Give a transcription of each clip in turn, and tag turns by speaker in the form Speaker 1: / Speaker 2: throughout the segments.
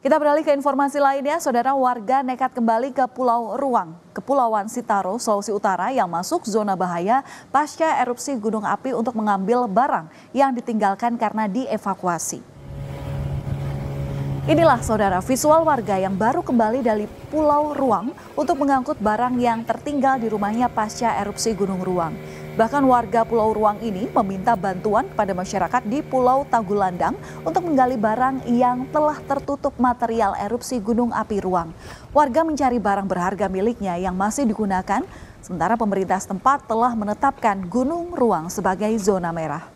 Speaker 1: Kita beralih ke informasi lainnya, saudara. Warga nekat kembali ke Pulau Ruang, Kepulauan Sitaro, Sulawesi Utara yang masuk zona bahaya pasca erupsi gunung api untuk mengambil barang yang ditinggalkan karena dievakuasi. Inilah saudara visual warga yang baru kembali dari Pulau Ruang untuk mengangkut barang yang tertinggal di rumahnya pasca erupsi Gunung Ruang. Bahkan warga Pulau Ruang ini meminta bantuan kepada masyarakat di Pulau Tagulandang untuk menggali barang yang telah tertutup material erupsi Gunung Api Ruang. Warga mencari barang berharga miliknya yang masih digunakan, sementara pemerintah setempat telah menetapkan Gunung Ruang sebagai zona merah.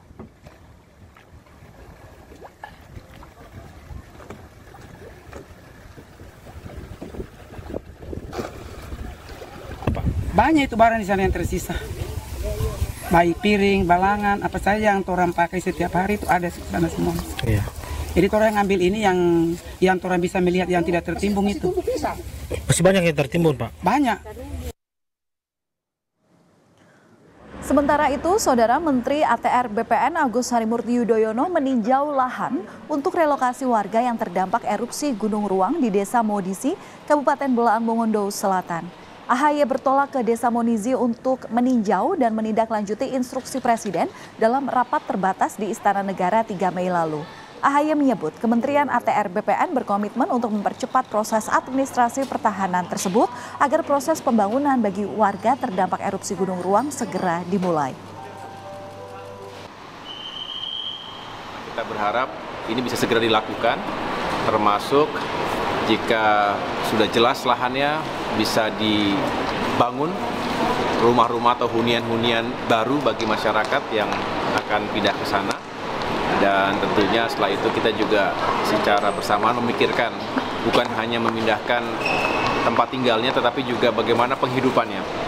Speaker 2: Banyak itu barang di sana yang tersisa. Baik piring, balangan, apa saja yang orang pakai setiap hari itu ada di sana semua. Iya. Jadi orang yang ambil ini yang orang bisa melihat yang tidak tertimbun itu.
Speaker 3: Masih banyak yang tertimbun, Pak?
Speaker 2: Banyak.
Speaker 1: Sementara itu, Saudara Menteri ATR BPN Agus Harimurti Yudhoyono meninjau lahan untuk relokasi warga yang terdampak erupsi Gunung Ruang di Desa Modisi, Kabupaten Bolaang Mongondo Selatan. AHY bertolak ke Desa Monizi untuk meninjau dan menindaklanjuti instruksi Presiden dalam rapat terbatas di Istana Negara 3 Mei lalu. AHY menyebut Kementerian ATR BPN berkomitmen untuk mempercepat proses administrasi pertahanan tersebut agar proses pembangunan bagi warga terdampak erupsi Gunung Ruang segera dimulai.
Speaker 4: Kita berharap ini bisa segera dilakukan, termasuk jika sudah jelas lahannya bisa dibangun rumah-rumah atau hunian-hunian baru bagi masyarakat yang akan pindah ke sana. Dan tentunya setelah itu kita juga secara bersamaan memikirkan bukan hanya memindahkan tempat tinggalnya tetapi juga bagaimana penghidupannya.